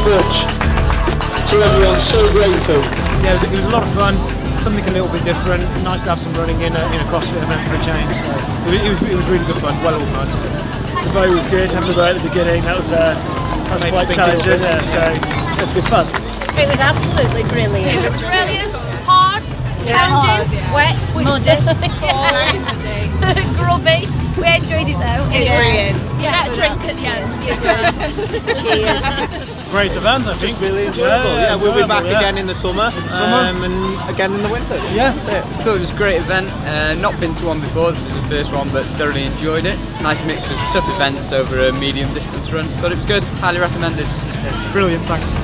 much to everyone, so grateful. Yeah, it was a lot of fun, something a little bit different, nice to have some running in a CrossFit event for a change. So it was really good fun, well organised. The bow was good, having the bow at the beginning, that was quite challenging, so it was good fun. It was absolutely brilliant. It was brilliant, hard, challenging, wet, muddy, grubby. We enjoyed it though. It was brilliant. Yeah, a drink at the end. Cheers. Great event, I think. Really enjoyable. Yeah, we'll be back again in the summer, and again in the winter. Yeah. I thought it was a great event. Not been to one before, this is the first one, but thoroughly enjoyed it. Nice mix of tough events over a medium distance run. Thought it was good, highly recommended. Brilliant, thanks.